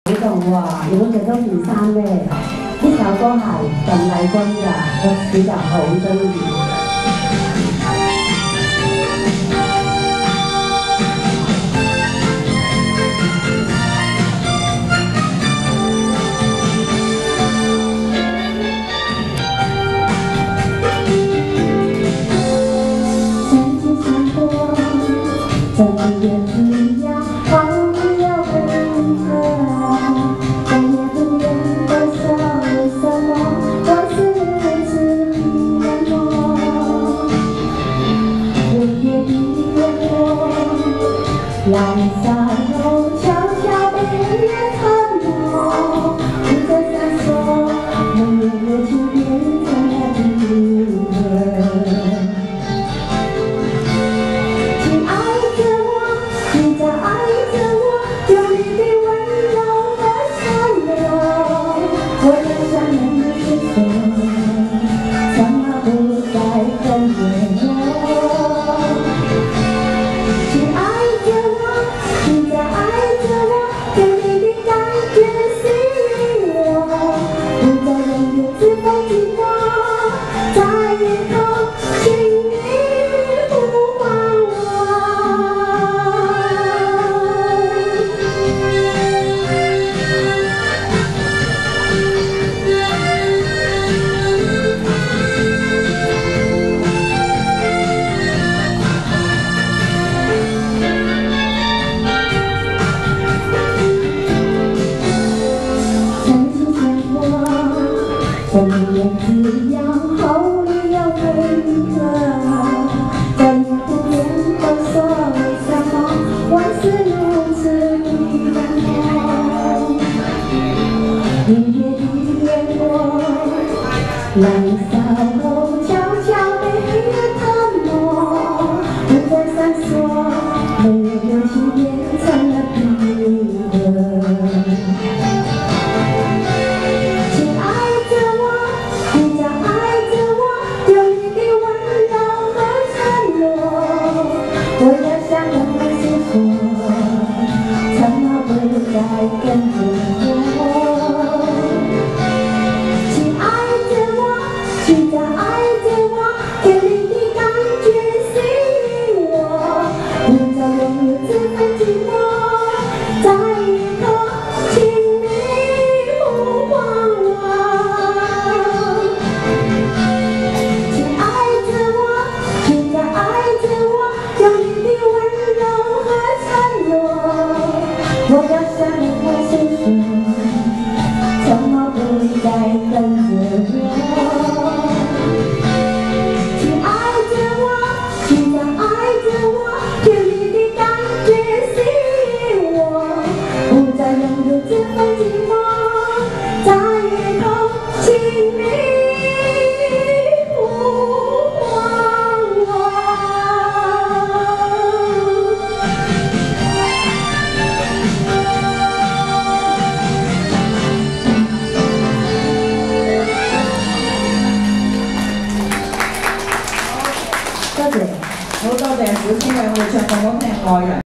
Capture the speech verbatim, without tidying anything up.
你同我如果着咗件衫咧，呢首歌係鄧麗君㗎，我比較好中意。曾經想過，怎也不要好朋友很可愛，但也不願多說為什麼我是如此冷漠。午夜的煙火，燃燒後悄悄被人吞沒，不再閃爍，沒有熱情變成了冰冷。請愛着我，請再愛着我，用你的溫柔和承諾。我要向你訴說，怎麼不再跟着我？請愛着我，請再愛着我，給你的感覺吸引我，不再讓我自甘寂寞，在夜空請你呼喚我。曾經想過，怎也只要後你又為何？再也不變多說為什麼我是如此的冷漠。午夜的煙火，燃燒後悄悄被黑夜吞沒，不再閃爍，沒有熱情變成了冰冷。請愛着我，請再愛着我，用你的溫柔和承諾。我要向你訴說，怎麼不再跟着我？請愛着我，請再愛着我，給你的感覺吸引我，不再讓我自甘寂寞，在夜空請你呼喚我。請愛着我，請再愛着我，用你的溫柔和承諾。我要向你訴說，怎麼不再跟着我？請愛着我，請再愛着我，給你的感覺吸引我，不再讓我自甘寂寞，在夜空請你呼喚我。多謝， 好多謝小編為我哋唱咁好聽《愛人》。